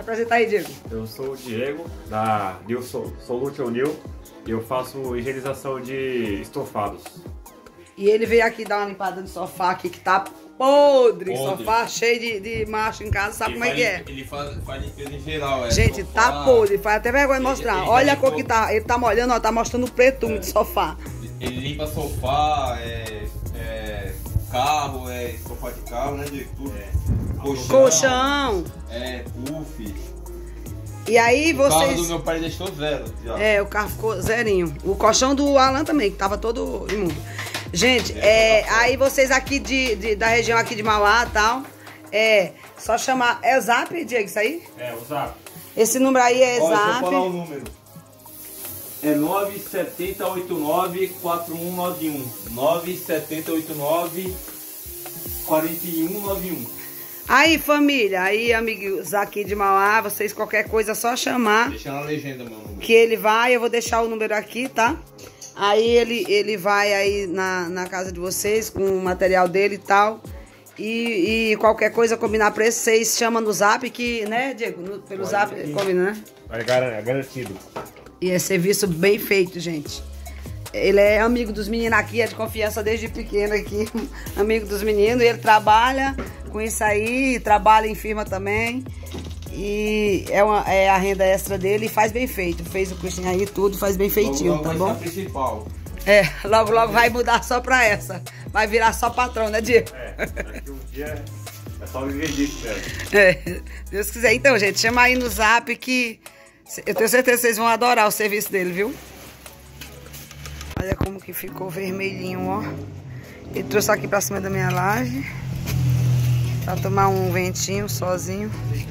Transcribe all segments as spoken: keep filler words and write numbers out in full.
apresenta aí, Diego. Eu sou o Diego, da New Solution New, e eu faço higienização de estofados. E ele veio aqui dar uma limpada no sofá aqui, que tá podre. Podre. Sofá cheio de, de macho em casa, sabe Ele como é faz, que é? Ele faz, faz limpeza em geral, é. Gente, sofá, tá podre, faz até vergonha de Ele- mostrar. ele Olha já a cor limpou- que tá, ele tá molhando, ó, tá mostrando o pretume É. do sofá. Ele limpa sofá, é, é, carro, é sofá de carro, né, de tudo. Colchão, Colchão. É, puff. E aí O carro do vocês... meu pai deixou zero já. É, o carro ficou zerinho. O colchão do Alan também, que tava todo imundo. Gente, é, aí vocês aqui de, de- da região aqui de Mauá e tal, é só chamar... É Zap, Diego, isso aí? É, o Zap. Esse número aí é Ó, deixa eu Zap. falar o número. É nove sete oito nove quatro um nove um. nove sete oito nove quatro um nove um. Aí, família, aí, amigos aqui de Mauá, vocês qualquer coisa é só chamar, Deixa na legenda, meu número. que ele vai, eu vou deixar o número aqui, tá? Aí ele, ele vai aí na, na casa de vocês com o material dele e tal. E, e qualquer coisa combinar preço, vocês chamam no Zap, que, né, Diego? No- pelo Pode Zap, ir. combina, né? É gar- é garantido. E é serviço bem feito, gente. Ele é amigo dos meninos aqui, é de confiança desde pequeno aqui. Amigo dos meninos. Ele trabalha com isso aí, trabalha em firma também. E é, uma, é a renda extra dele e faz bem feito. Fez o cursinho aí tudo, faz bem feitinho, Logo, tá logo vai bom? ser a principal. É, logo, logo vai mudar só pra essa. Vai virar só patrão, né, Diego? É, daqui um dia é só viver disso mesmo. É, Deus quiser. Então, gente, chama aí no Zap que eu tenho certeza que vocês vão adorar o serviço dele, viu? Olha como que ficou vermelhinho, ó. Ele trouxe aqui pra cima da minha laje pra tomar um ventinho sozinho.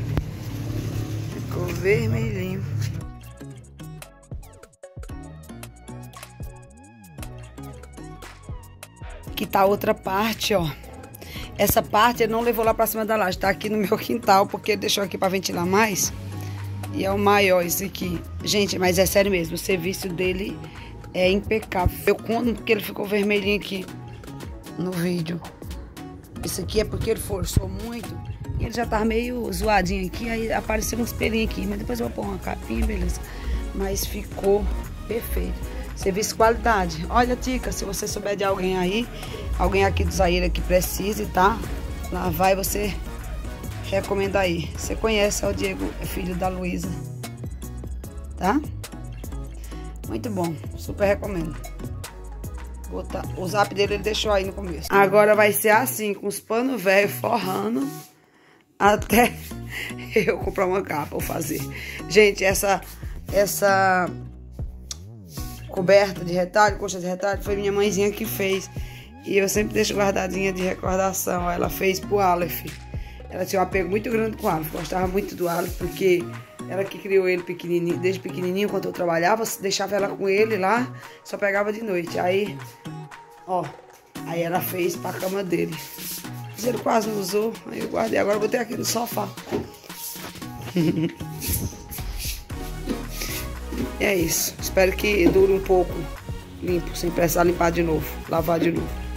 Ficou vermelhinho. Aqui tá a outra parte, ó. Essa parte ele não levou lá pra cima da laje, tá aqui no meu quintal, porque ele deixou aqui pra ventilar mais. E é o maior esse aqui. Gente, mas é sério mesmo, o serviço dele é impecável. Eu conto porque ele ficou vermelhinho aqui no vídeo. Isso aqui é porque ele forçou muito e ele já tá meio zoadinho aqui, aí apareceu uns pelinhos aqui, mas depois eu vou pôr uma capinha, beleza. Mas ficou perfeito. Serviço de qualidade. Olha, Tica, se você souber de alguém aí, alguém aqui do Zaire que precise, tá? Lá vai, você recomenda aí. Você conhece, ó, o Diego, é filho da Luísa. Tá? Muito bom, super recomendo. Botar, o Zap dele ele deixou aí no começo. Agora vai ser assim, com os panos velhos forrando, até eu comprar uma capa ou fazer. Gente, essa, essa coberta de retalho, coxa de retalho, foi minha mãezinha que fez. E eu sempre deixo guardadinha de recordação. Ela fez pro Aleph. Ela tinha um apego muito grande com o Aleph. Gostava muito do Aleph, porque ela que criou ele pequenininho, desde pequenininho, quando eu trabalhava, deixava ela com ele lá, só pegava de noite. Aí, ó, aí ela fez pra cama dele. Mas ele quase não usou, aí eu guardei. Agora eu botei aqui no sofá. E é isso. Espero que dure um pouco limpo, sem precisar limpar de novo, lavar de novo.